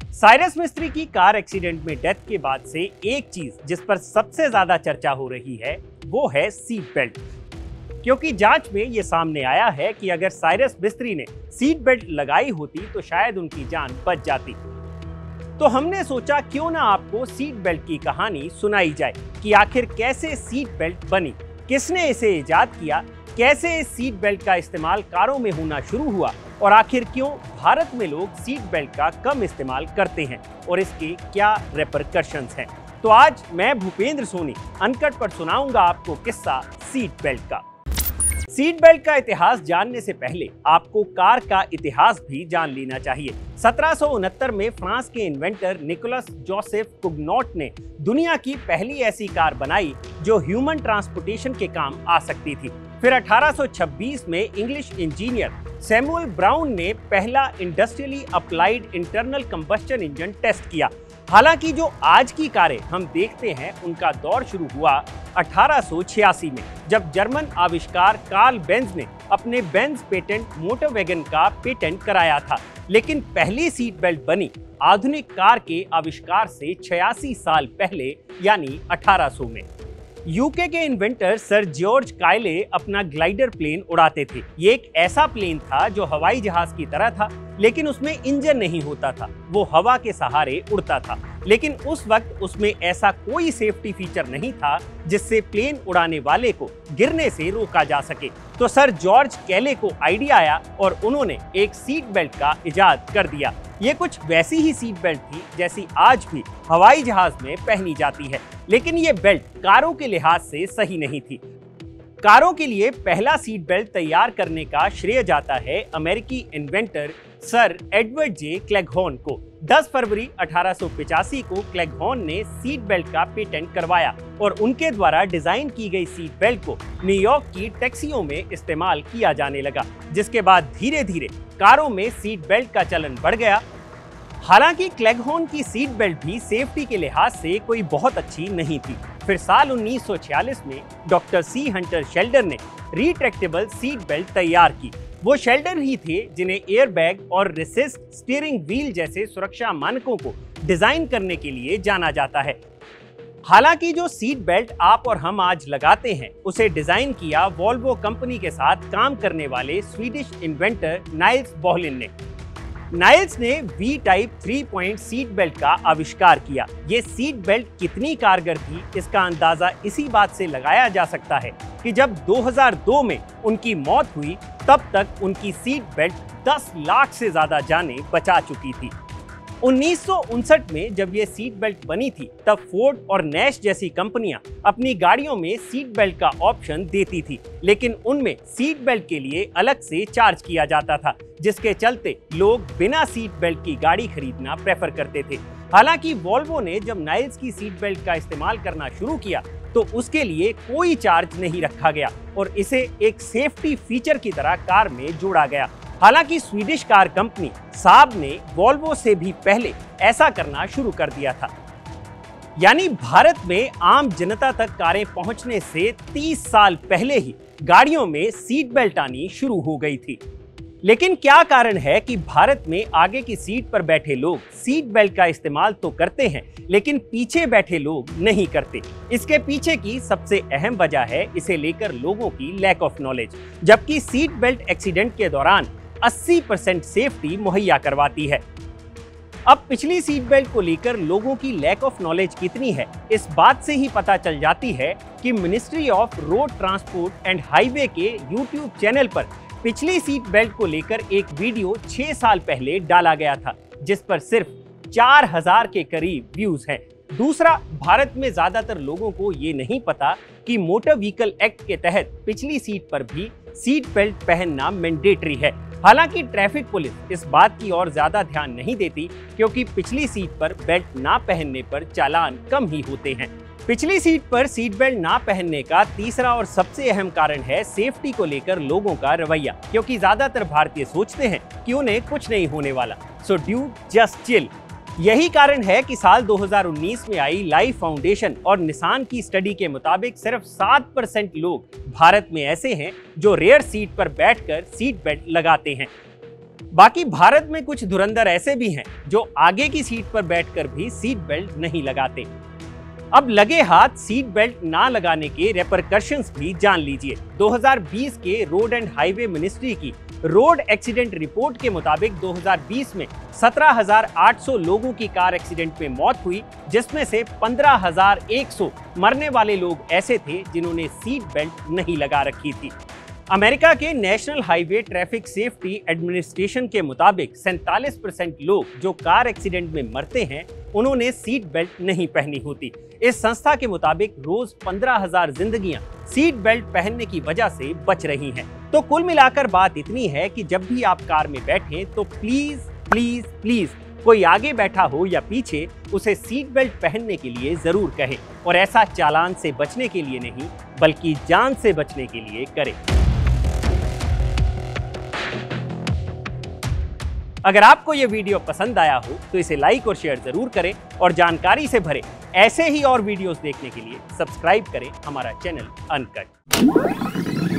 Cyrus मिस्त्री की car accident में डेथ के बाद से एक चीज जिस पर सबसे ज्यादा चर्चा हो रही है वो है सीट बेल्ट। क्योंकि जांच में ये सामने आया है कि अगर साइरस मिस्त्री ने सीट बेल्ट लगाई होती तो शायद उनकी जान बच जाती। तो हमने सोचा क्यों ना आपको सीट बेल्ट की कहानी सुनाई जाए कि आखिर कैसे सीट बेल्ट बनी, किसने इसे इजाद किया, कैसे इस सीट बेल्ट का इस्तेमाल कारों में होना शुरू हुआ और आखिर क्यों भारत में लोग सीट बेल्ट का कम इस्तेमाल करते हैं और इसके क्या रेपरकशंस हैं। तो आज मैं भूपेंद्र सोनी अनकट पर सुनाऊंगा आपको किस्सा सीट बेल्ट का। सीट बेल्ट का इतिहास जानने से पहले आपको कार का इतिहास भी जान लेना चाहिए। 1769 में फ्रांस के इन्वेंटर निकोलस जोसेफ कुगनॉट ने दुनिया की पहली ऐसी कार बनाई जो ह्यूमन ट्रांसपोर्टेशन के काम आ सकती थी। फिर 1826 में इंग्लिश इंजीनियर सैमुअल ब्राउन ने पहला industrially applied internal combustion engine test किया। हालांकि जो आज की कारें हम देखते हैं उनका दौर शुरू हुआ 1886 में, जब जर्मन आविष्कार कार्ल बेंज ने अपने बेंज पेटेंट मोटर वैगन का पेटेंट कराया था। लेकिन पहली सीट बेल्ट बनी आधुनिक कार के आविष्कार से 86 साल पहले यानी 1800 में। यूके के इन्वेंटर सर जॉर्ज कायले अपना ग्लाइडर प्लेन उड़ाते थे। ये एक ऐसा प्लेन था जो हवाई जहाज की तरह था, लेकिन उसमें इंजन नहीं होता था, वो हवा के सहारे उड़ता था। लेकिन उस वक्त उसमें ऐसा कोई सेफ्टी फीचर नहीं था जिससे प्लेन उड़ाने वाले को गिरने से रोका जा सके। तो सर जॉर्ज कैले को आइडिया आया और उन्होंने एक सीट बेल्ट का इजाद कर दिया। ये कुछ वैसी ही सीट बेल्ट थी जैसी आज भी हवाई जहाज में पहनी जाती है, लेकिन ये बेल्ट कारों के लिहाज से सही नहीं थी। कारों के लिए पहला सीट बेल्ट तैयार करने का श्रेय जाता है अमेरिकी inventor sir Edward J Claghorn को। 10 फरवरी 1885 को क्लेघॉर्न ने सीट बेल्ट का पेटेंट करवाया और उनके द्वारा डिजाइन की गई सीट बेल्ट को न्यूयॉर्क की टैक्सियों में इस्तेमाल किया जाने लगा, जिसके बाद धीरे धीरे कारों में सीट बेल्ट का चलन बढ़ गया। हालांकि क्लेघॉर्न की सीट बेल्ट भी सेफ्टी के लिहाज से कोई बहुत अच्छी नहीं थी। फिर साल 1946 में डॉक्टर सी हंटर शेल्डर ने रिट्रैक्टेबल सीट बेल्ट तैयार की। वो शेल्डर ही थे जिन्हें एयरबैग और रेसिस्ट स्टीयरिंग व्हील जैसे सुरक्षा मानकों को डिजाइन करने के लिए जाना जाता है। हालांकि जो सीट बेल्ट आप और हम आज लगाते हैं उसे डिजाइन किया वॉल्वो कंपनी के साथ काम करने वाले स्वीडिश इन्वेंटर नाइल्स बोहलिन ने। नाइल्स ने V type 3 point seat belt का आविष्कार किया। ये सीट बेल्ट कितनी कारगर थी इसका अंदाजा इसी बात से लगाया जा सकता है कि जब 2002 में उनकी मौत हुई तब तक उनकी सीट बेल्ट 10 लाख से ज्यादा जानें बचा चुकी थी। 1959 में जब ये सीट बेल्ट बनी थी तब फोर्ड और नैश जैसी कंपनियां अपनी गाड़ियों में सीट बेल्ट का ऑप्शन देती थी, लेकिन उनमें सीट बेल्ट के लिए अलग से चार्ज किया जाता था, जिसके चलते लोग बिना सीट बेल्ट की गाड़ी खरीदना प्रेफर करते थे। हालांकि वॉल्वो ने जब नाइल्स की सीट बेल्ट का इस्तेमाल करना शुरू किया तो उसके लिए कोई चार्ज नहीं रखा गया और इसे एक सेफ्टी फीचर की तरह कार में जोड़ा गया। हालांकि स्वीडिश कार कंपनी साब ने वॉल्वो से भी पहले ऐसा करना शुरू कर दिया था। यानी भारत में आम जनता तक कारें पहुंचने से 30 साल पहले ही गाड़ियों में सीट बेल्ट आनी शुरू हो गई थी। लेकिन क्या कारण है कि भारत में आगे की सीट पर बैठे लोग सीट बेल्ट का इस्तेमाल तो करते हैं लेकिन पीछे बैठे लोग नहीं करते? इसके पीछे की सबसे अहम वजह है इसे लेकर लोगों की लैक ऑफ नॉलेज। जबकि सीट बेल्ट एक्सीडेंट के दौरान 80% सेफ्टी मुहैया करवाती है। अब पिछली सीट बेल्ट को लेकर लोगों की लैक ऑफ नॉलेज कितनी है इस बात से ही पता चल जाती है कि ministry of road transport and highway के YouTube चैनल पर पिछली सीट बेल्ट को लेकर एक वीडियो 6 साल पहले डाला गया था, जिस पर सिर्फ 4000 के करीब व्यूज हैं। दूसरा, भारत में ज्यादातर लोगों को ये नहीं पता कि मोटर व्हीकल एक्ट के तहत पिछली सीट पर भी सीट बेल्ट पहनना मैंडेटरी है। हालांकि ट्रैफिक पुलिस इस बात की ओर ज्यादा ध्यान नहीं देती क्योंकि पिछली सीट पर बेल्ट ना पहनने पर चालान कम ही होते हैं। पिछली सीट पर सीट बेल्ट ना पहनने का तीसरा और सबसे अहम कारण है सेफ्टी को लेकर लोगों का रवैया, क्योंकि ज्यादातर भारतीय सोचते हैं कि उन्हें कुछ नहीं होने वाला, सो ड्यूड जस्ट चिल। यही कारण है कि साल 2019 में आई लाइफ फाउंडेशन और निसान की स्टडी के मुताबिक सिर्फ 7% लोग भारत में ऐसे हैं जो रेयर सीट पर बैठकर सीट बेल्ट लगाते हैं। बाकी भारत में कुछ धुरंधर ऐसे भी हैं जो आगे की सीट पर बैठकर भी सीट बेल्ट नहीं लगाते। अब लगे हाथ सीट बेल्ट ना लगाने के रेपरकशंस भी जान लीजिए। 2020 के रोड एंड हाईवे मिनिस्ट्री की रोड एक्सीडेंट रिपोर्ट के मुताबिक 2020 में 17,800 लोगों की कार एक्सीडेंट में मौत हुई, जिसमें से 15,100 मरने वाले लोग ऐसे थे जिन्होंने सीट बेल्ट नहीं लगा रखी थी। अमेरिका के national highway traffic safety administration के मुताबिक 47% लोग जो कार एक्सीडेंट में मरते हैं उन्होंने सीट बेल्ट नहीं पहनी होती। इस संस्था के मुताबिक रोज 15,000 जिंदगियां सीट बेल्ट पहनने की वजह से बच रही हैं। तो कुल मिलाकर बात इतनी है कि जब भी आप कार में बैठें तो प्लीज प्लीज प्लीज कोई आगे बैठा हो या पीछे उसे सीट बेल्ट पहनने के लिए जरूर कहें, और ऐसा चालान से बचने के लिए नहीं बल्कि जान से बचने के लिए करें। अगर आपको ये वीडियो पसंद आया हो तो इसे लाइक और शेयर जरूर करें, और जानकारी से भरे ऐसे ही और वीडियोस देखने के लिए सब्सक्राइब करें हमारा चैनल अनकट।